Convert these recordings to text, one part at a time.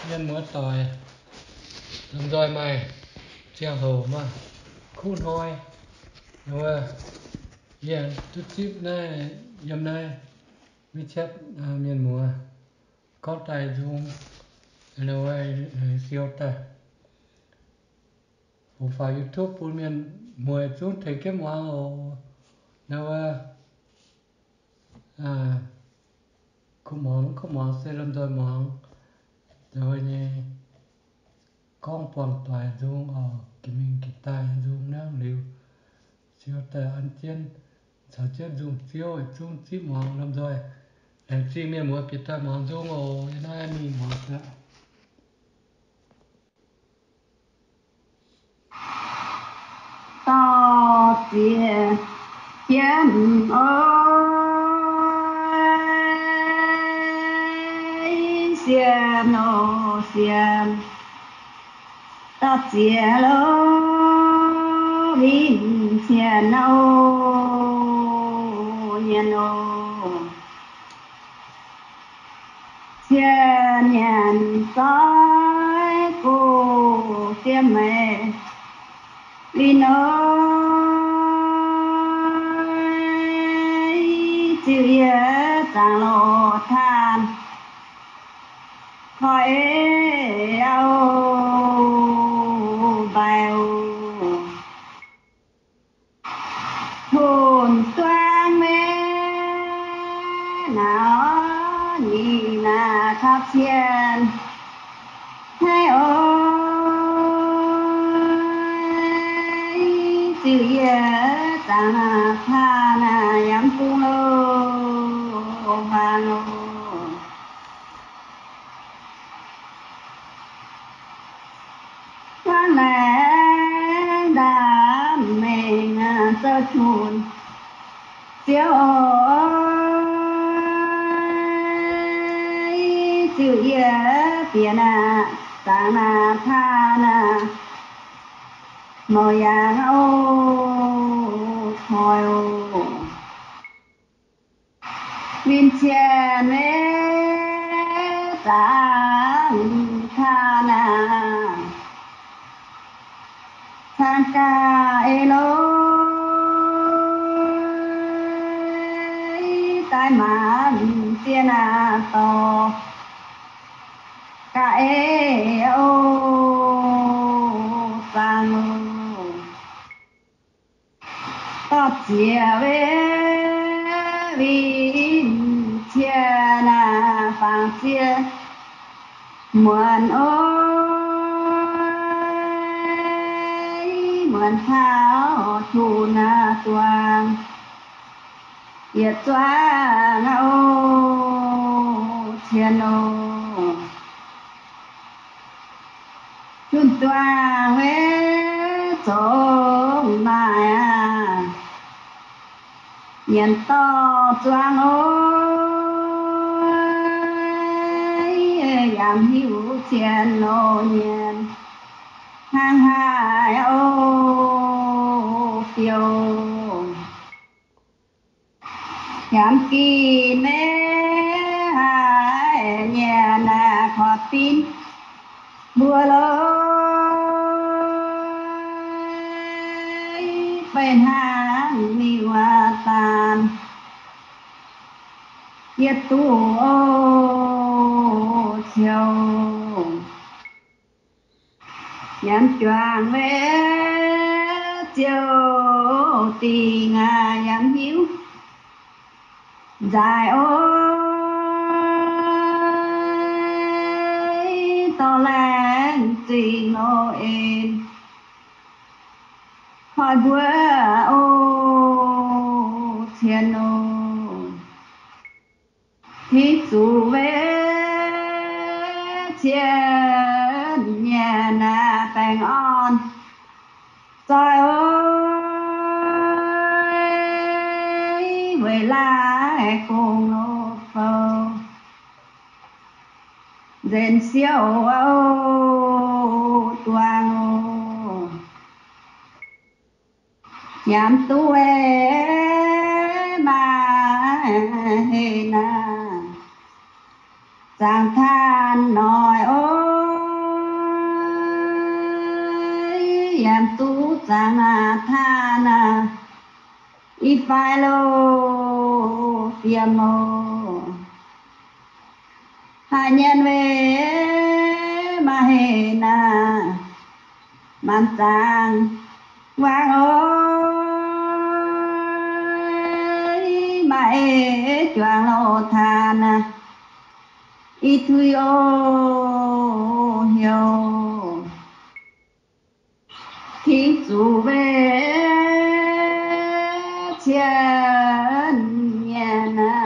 nhân múa tỏi làm rồi mày treo hổ mà khôn hoi rồi hiện chút chip này nhầm này vi chất miền múa có tài dung rồi siêu ta phụ phá YouTube phụ miền mùa chút thấy cái múa hồ rồi không món sẽ làm rồi món rồi nhé con bọn toài dung cái mình cái tài dung năng liều siêu ta ăn chiên sao chết dùng siêu chung chip món làm rồi em xin miền múa cái tài món dung nay mình món đó to tiền kiếm ơi xiêm nô xiêm ta chia lô vinh xiêm nô nhiên nô xiêm nhiên soi cô xiêm mẹ vì nói chữ nghĩa chẳng lộ than khỏi ao bèo thôn toan mê nào nhị là tháp xiên hay chữ nghĩa chẳng là tha là yếm cung lô hà lô quan lẽ đã mình sơ chùn chiếu chữ nghĩa tiền chẳng là tha là màu vàng thôi viên chèn tàng tha na than ca lô tai mạn tiền to ca sang ta chia về vì chia là phang chia muôn ơi muôn tháo thu na toang yết toang thiên chun toang về chỗ mai nhìn to choang ơi giảm hiu tiền nô nhìn hang hai phiêu giảm kỳ mê hai nhà là khó tin mưa lối bên hàng miêu tàn yết tu chiều nhắn choàng về chiều tì ngà nhắn hiếu dài ôi to lan tì Noel hỏi bữa thiên thí dụ về trên nhà na bèn on trời ơi về lại cùng nô phơ dền siêu tuang nhắm tu mà hê na giang than nói ôi yam tu giang tha na y phai lô tiêm mô hai nhân về mà hề na man giang vang ơi mà ê choàng lô tha na y thui ô hiếu thí chủ về chân nhà na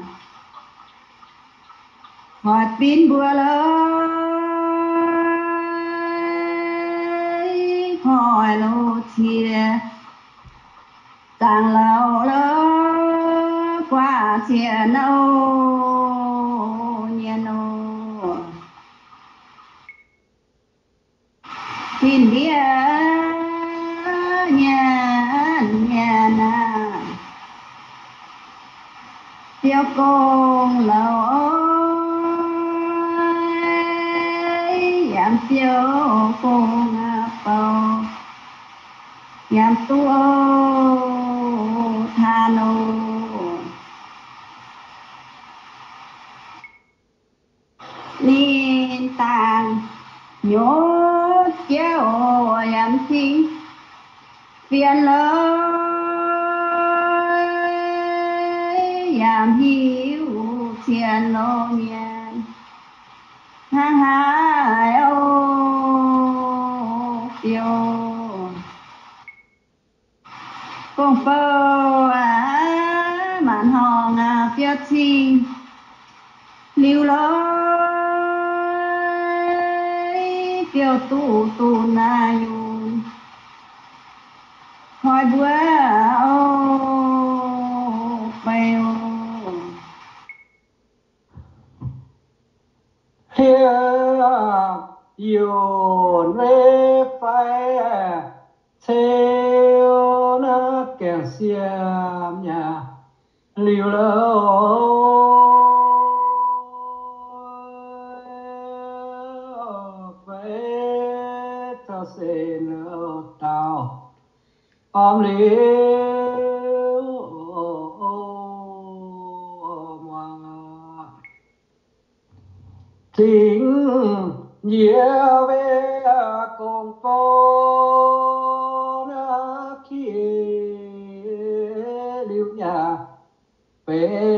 hỏi pin bùa lời hỏi lô chia tàng lâu lơ qua chia nâu nhà nô tin địa nhà na tiêu công lâu giảm tiêu công bầu giảm tu tha nô liên tàng nhốt kéo giảm sinh phiền lời giảm hiếu thiên lô nhiên hang hai ô tiêu công phơ mạn hòn phiêu chi lưu lối phiêu tu na yun hỏi bữa ô phèo here you re phải theo nó kèn xiêm nhà liều lỡ phải cho xe nữa tao ôm liều chính nhiều về cùng phố khi lưu nhà về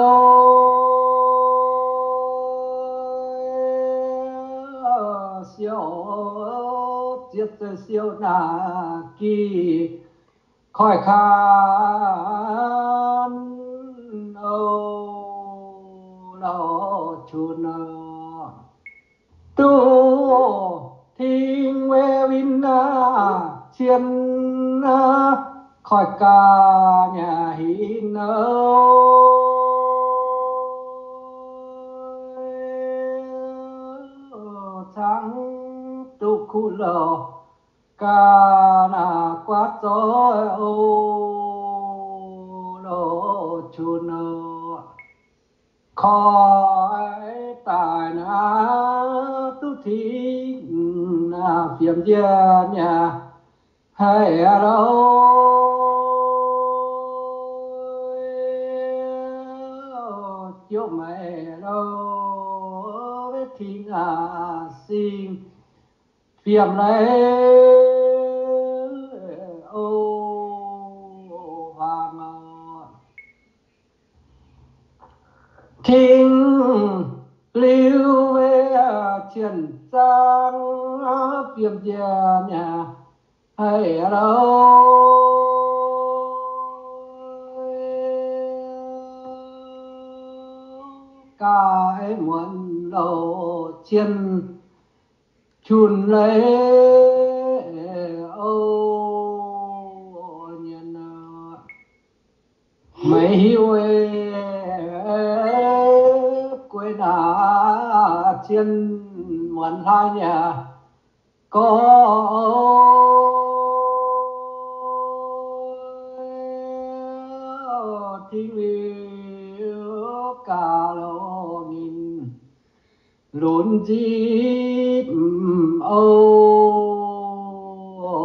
nơi siêu giết siêu na kỳ khỏi khan lo chun tu thiên quê vin chiên khỏi cả nhà hin trắng tu khu lò ca na quát gió lo chun khỏi tài na tu thi na phiền gia nhà hay đâu chiếu mẹ đâu vết thi xin phiền lấy ô vàng thiên lưu về triển giang phiền gia nhà hay đâu cái muốn lộ chiên chun lấy ô nhân mấy hiu quê na chiên muốn hai nhà có thiên liêu cả lô nghìn lún dịp ô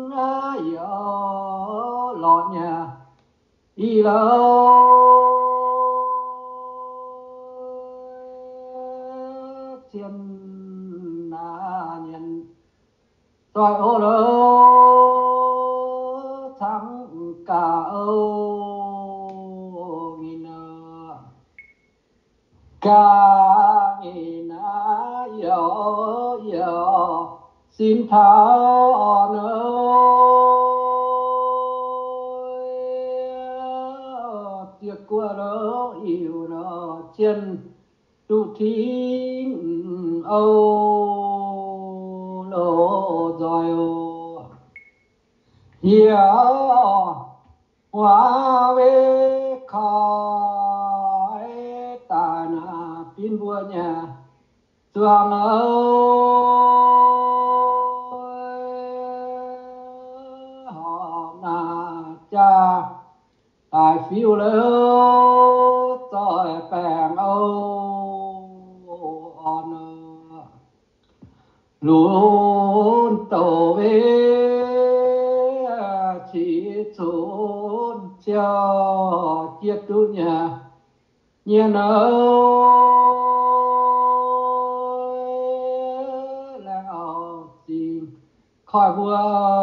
yo lọt nhà y lo thiên nhân rồi ô lơ thắng cả âu nghìn ca nghìn yo xin thảo nơi tiếc qua đó yêu đó chân tu thính âu lô rồi hiểu hoa về khỏi ta na pin vua nhà Doang họ na cha I feel lỡ tôi bèn on luôn tổ về chỉ trốn cho chiếc tu nhà nhiên lao xin khỏi vua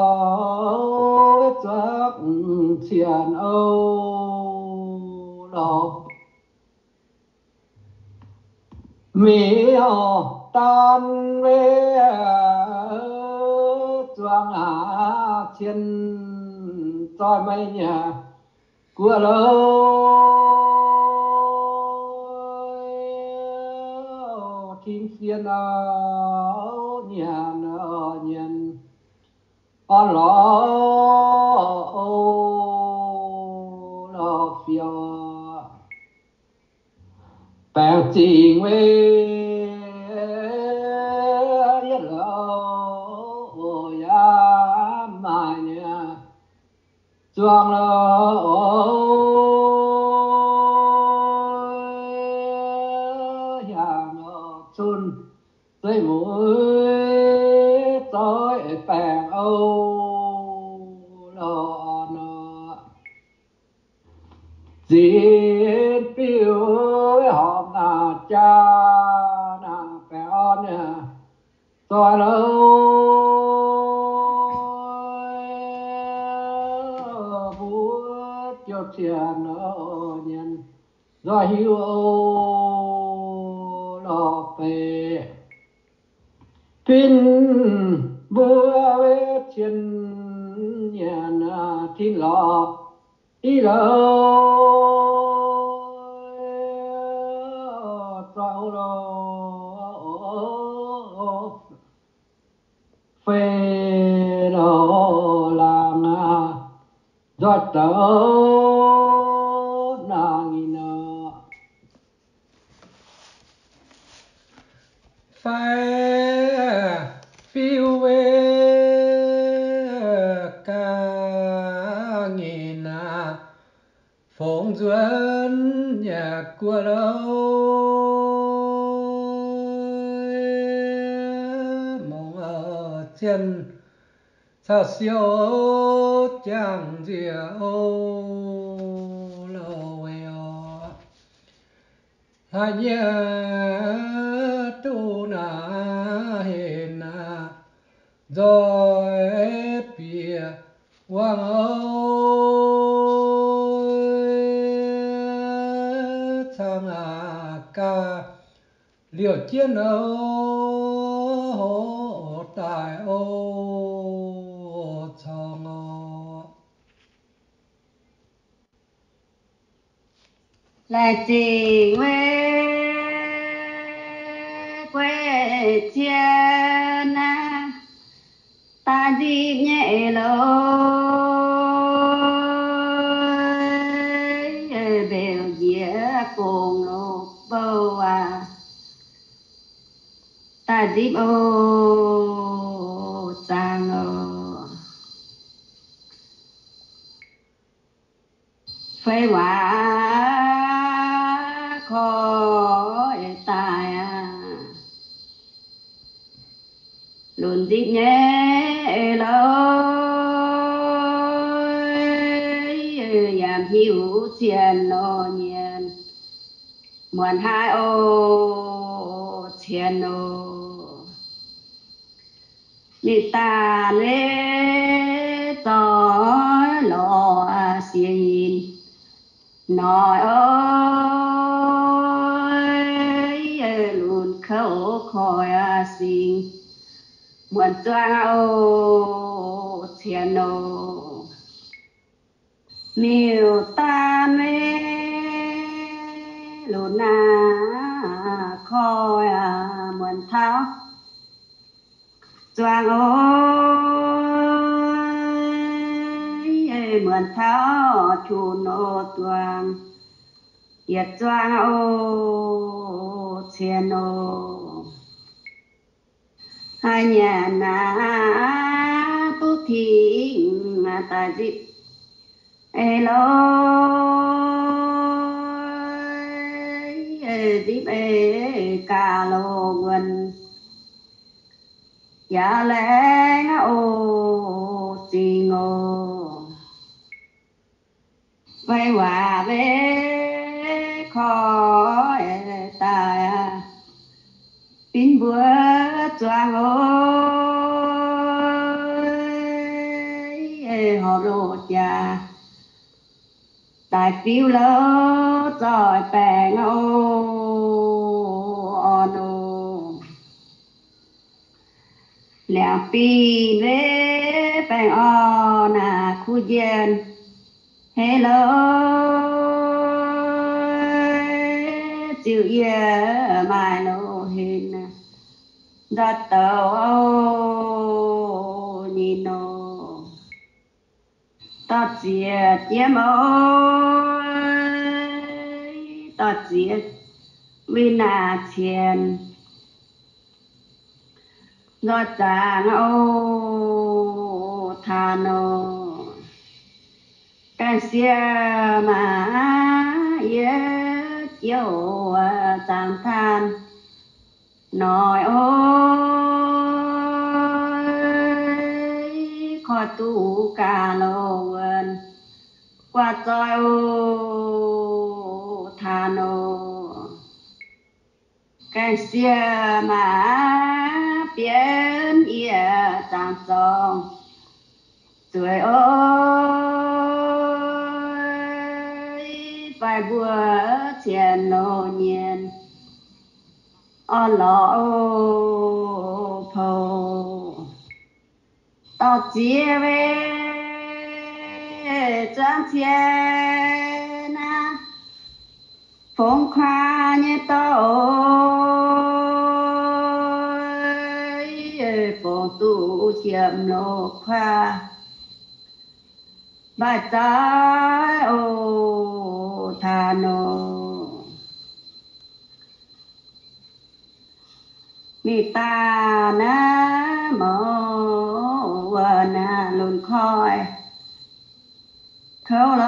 chắc thiền lo mi tan về choang thiên tôi mấy nhà của thiên phiên nhà nhân on lo phiêu bèn chỉ về yết lộ ya mai nhà choang hàng chun dây mũi tối bèn lo diễn phiêu hòm cha na bèn nhà tôi búa cho tiền nhân do hiu lo về pin búa về tiền nhân thiên lo đi lo trao lo phê lo làng giọt tớ nàng phải phiêu về cả nghìn phong duyên nhà của lâu mong ở trên sao siêu chẳng diệu lâu eo hai nhớ tu na hiền rồi bìa hoàng sang ca liều chiến hộ tại chong là chỉ quê thiên ta đi nhẹ lối bèo dĩa cùng nộp bầu ta đi ô sang phê quả khỏi tài luôn đi nhẹ lối hữu thiền nô nhiên muôn hai ô thiền nô ni ta lê tối lo xin nói ơi luôn khẩu khỏi xin muôn toang ô thiền nô miêu ta mê lùn khói muôn tháo toang ơi muôn tháo chu nô toang yết toang ô thiền nô hai nhà na tu thi ta dịp Hello, dịp cà lô quần dạ lẽ ô xì ngô vay hòa về khó tài pin búa choang ơi họ rô cha tại phiêu lỡ rồi bè ngô nô lẹ pi về bè o na khu dân hello chịu ye mai nô hình đất tàu nhìn nô ta diệt yếm ơi ta diệt vì na thiền do chàng ô thà nô cái xia mà yết yêu chàng than nói ôi khó tu ca lô vân qua trôi ô thà nô cái xia mà biến ia chàng song tuổi ơi phải bùa thiền nô nhiên o lọ phô tao chia về trang thiên phong khoa như tao phong tu chiếm lô khoa bài trái ô thà nô mi ta na mô na lùn khói khâu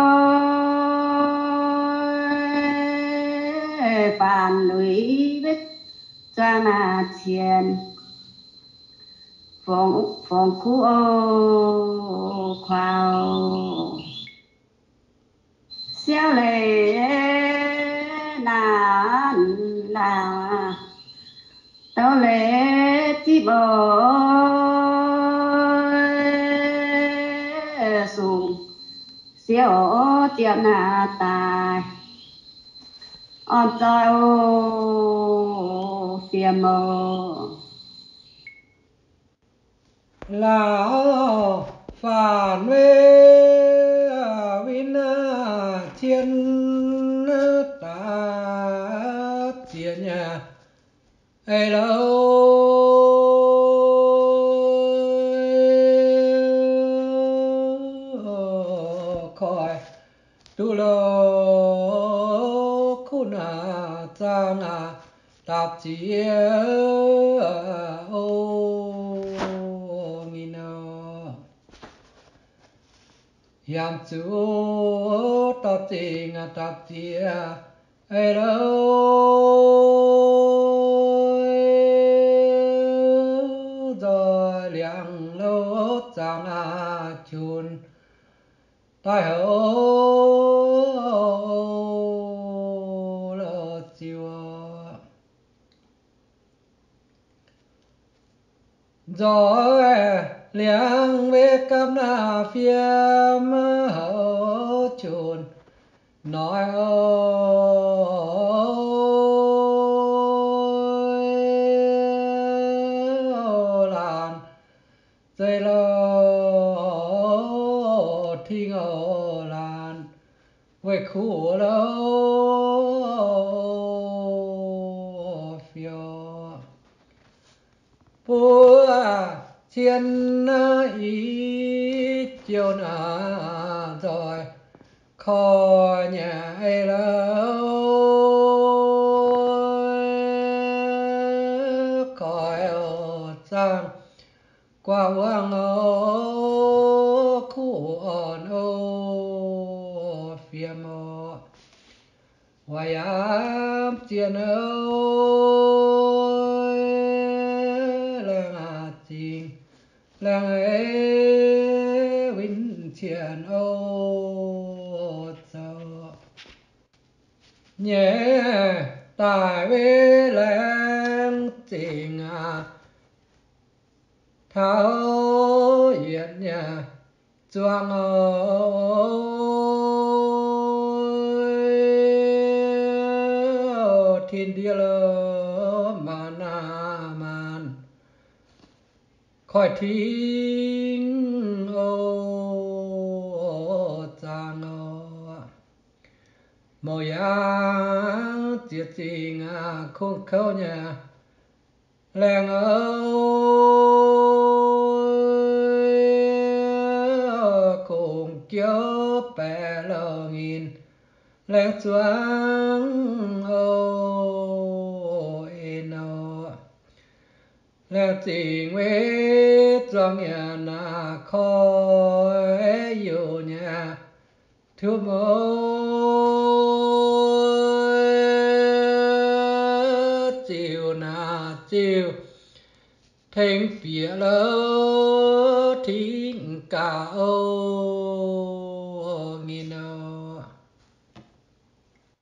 lối bàn lũy bích cha na thiền phòng khu ô khoao xéo lệ na là tao lệ chi bò sùng xéo tiệm na tài on trai ô tiệm mồ là phản về vin thiên ta tiền nhà hello khỏi tu lo kuna trang tạp chí ô yam chú tao tình tạp chí hello rồi liang lô trang chun tai hậu lỡ chiều gió liang về cam na phía hậu chuồn nói làn dây lo thi ngờ làn về khu lâu phiêu búa chiên ý chiều nà rồi khó nhà lâu khỏi ở trang qua uang ô khu on ô phía mô hoài ám chiên ơi làng à chinh làng ấy vinh chiên ô cho nhé tại với làng chinh à tháo hiện nhà choang ơi thiên địa lơ mà na man khỏi thính ô chàng màu yang tiệt tình không khâu nhà làng cùng kiếu bè lờ nghìn làng choáng eno làng tình với trong nhà na khói yêu nhà thiếu mơ chiều na chiều thênh phía lỡ thính cả âu